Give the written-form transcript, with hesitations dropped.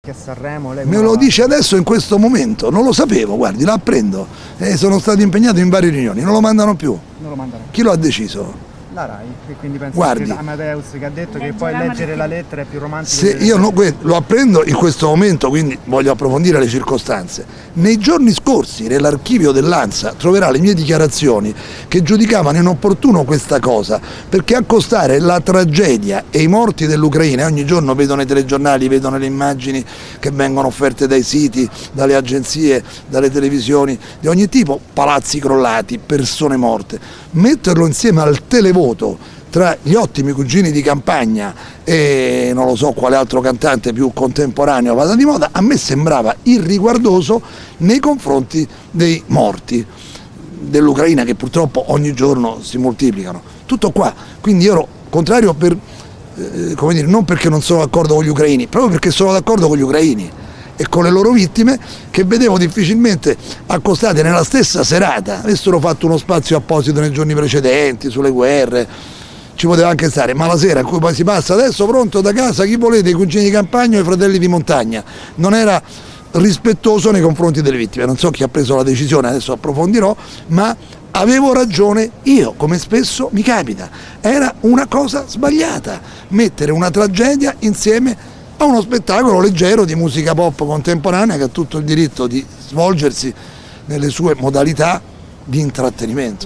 anche a Sanremo. Lei me lo dice adesso in questo momento, non lo sapevo, guardi, la apprendo. Sono stato impegnato in varie riunioni, non lo mandano più. Non lo mandano. Chi lo ha deciso? La RAI, e quindi penso Guardi, che Amadeus che ha detto che poi leggere la lettera è più romantico. Se io lo apprendo in questo momento, quindi voglio approfondire le circostanze. Nei giorni scorsi nell'archivio dell'ANSA troverà le mie dichiarazioni che giudicavano inopportuno questa cosa, perché accostare la tragedia e i morti dell'Ucraina, ogni giorno vedono i telegiornali, vedono le immagini che vengono offerte dai siti, dalle agenzie, dalle televisioni di ogni tipo, palazzi crollati, persone morte, metterlo insieme al televoto tra gli ottimi cugini di campagna e non lo so quale altro cantante più contemporaneo vada di moda, a me sembrava irriguardoso nei confronti dei morti dell'Ucraina, che purtroppo ogni giorno si moltiplicano. Tutto qua, quindi io ero contrario per, come dire, non perché non sono d'accordo con gli ucraini, proprio perché sono d'accordo con gli ucraini e con le loro vittime, che vedevo difficilmente accostate nella stessa serata. Avessero fatto uno spazio apposito nei giorni precedenti sulle guerre, ci poteva anche stare, ma la sera in cui poi si passa adesso pronto da casa chi volete, i cugini di campagna o i fratelli di montagna, non era rispettoso nei confronti delle vittime. Non so chi ha preso la decisione, adesso approfondirò, ma avevo ragione io, come spesso mi capita. Era una cosa sbagliata mettere una tragedia insieme a uno spettacolo leggero di musica pop contemporanea che ha tutto il diritto di svolgersi nelle sue modalità di intrattenimento.